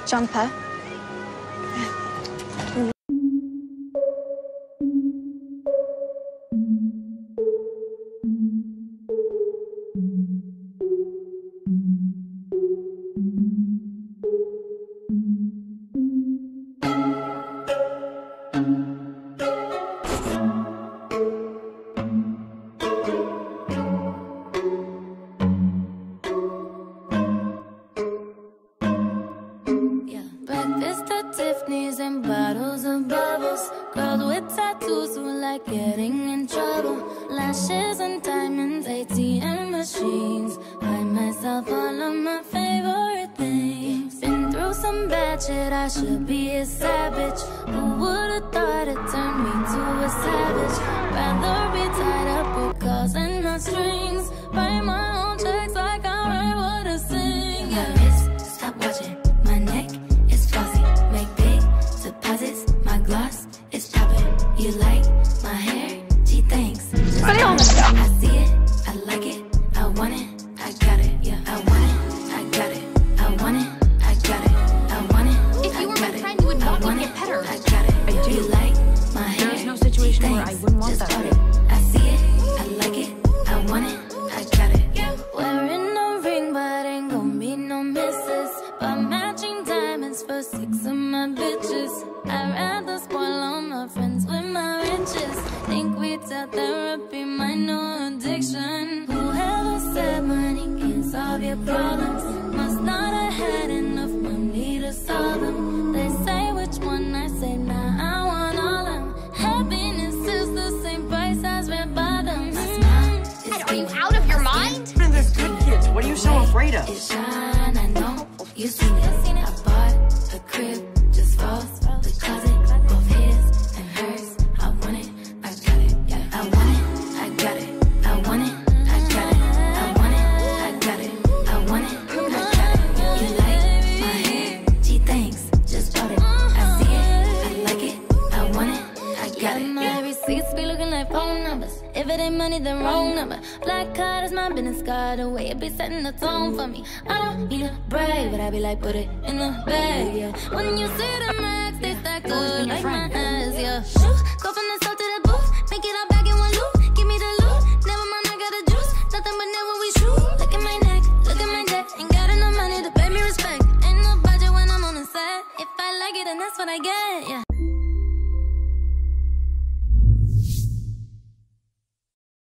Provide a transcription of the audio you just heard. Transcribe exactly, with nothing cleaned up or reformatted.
jumper. Breakfast at Tiffany's and bottles of bubbles. Girls with tattoos who like getting in trouble. Lashes and diamonds, A T M machines. Buy myself all of my favorite things. Been through some bad shit, I should be a savage. Who would've thought it turned me to a savage? Rather be tied up with calls and not strings. Write my own checks like I write what I sing. Yeah, wrist, stop watching. My neck is flossy. Make big deposits. My gloss is popping. You like my hair? Gee, thanks. Just I see it. I like it. I want it. I got it. Yeah, I want it. I got it. I want it. I got it. I want it. If you were my friend, you would want me to get better. I got it. I do. You like my hair? There is no situation where I wouldn't want that. I see it. I like it. I want it. I got it. Yeah. Wearing no ring, but ain't gon' be no misses. But matching diamonds for six of my bitches. I'd rather spoil all my friends with my riches. Think we tell therapy my new addiction. Whoever said money can solve your problems must not have had enough money to solve them. They say which one, I say nah, I want all of them. Happiness is the same price as red bottoms. Are you out of your mind? Man, they're good kids. What are you so afraid of? It's shine, I know. You seen it. I bought a crib just for the closet, both his and hers. I want it, I got it. Yeah, I want it, I got it. I want it, I got it. I want it, I got it. I want it, I got it. You like my hair? Gee, thanks. Just bought it. I see it, I like it. I want it, I got it. My receipts be looking like phone numbers. If it ain't money, then wrong number. Black card is my business card. The way it be setting the tone for me. I don't need a brag, but I be like, put it in the bag, yeah. When you see the max, they stack up like my ass, yeah. Go from